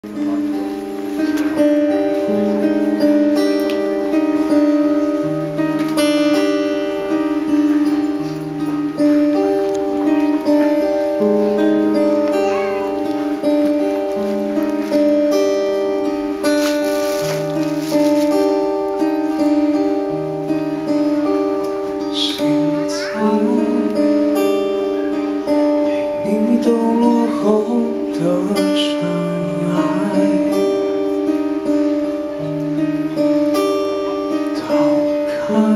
你都落后的尘埃，逃开，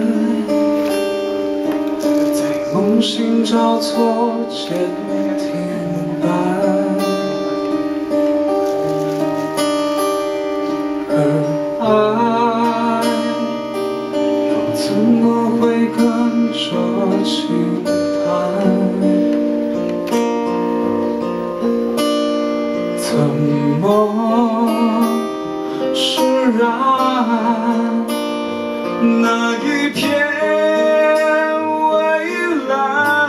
在梦醒交错间停摆，而爱又怎么会跟着轻弹？ 怎么释然那一片蔚蓝？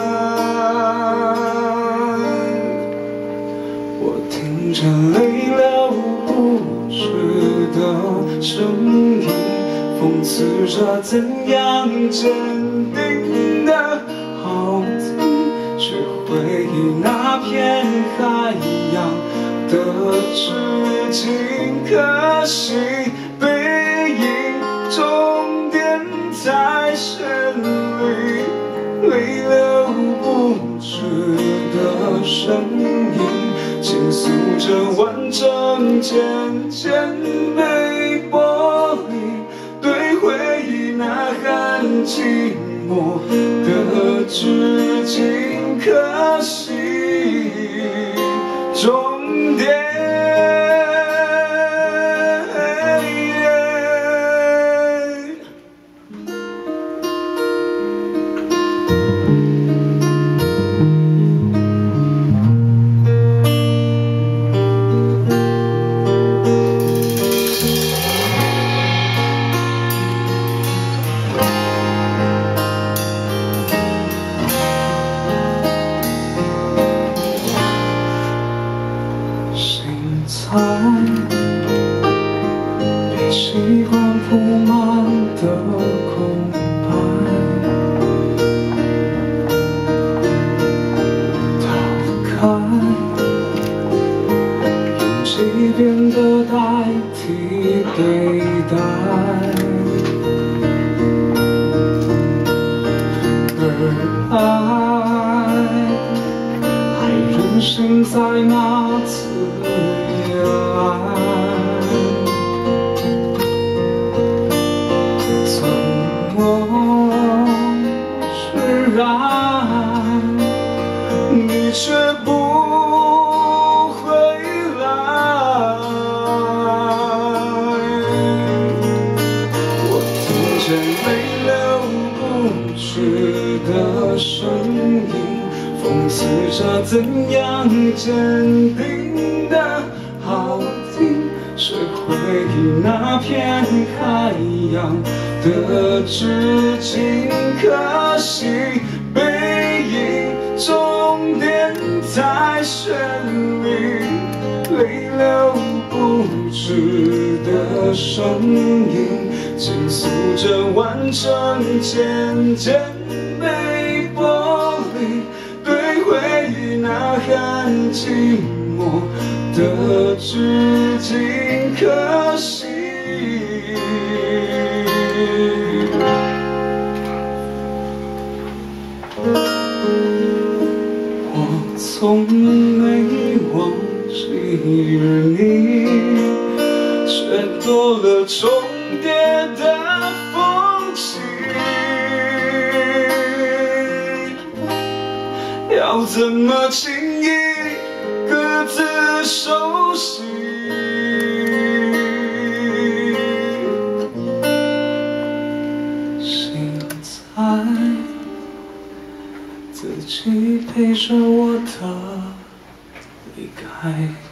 我听着泪流不止的声音，讽刺着怎样坚定的好听，却回忆那片海洋。 的致敬，可惜背影终点在千里，泪流不止的声音，倾诉着完整，渐渐被剥离，对回忆呐喊寂寞的致敬，可惜终点。 被习惯铺满的空白，逃开，用即便的代替对待，而爱还任性在那次。 怎么释然？你却不回来。我听见泪流不止的声音，讽刺着怎样坚定的好听。 是回忆那片海洋的致敬，可惜背影终点在千里，泪流不止的声音，倾诉着完整，渐渐被剥离，对回忆呐喊寂寞的致敬。 可惜，我从没忘记你，却多了重叠的风景。要怎么轻易各自熟悉？ 自己陪着我的离开。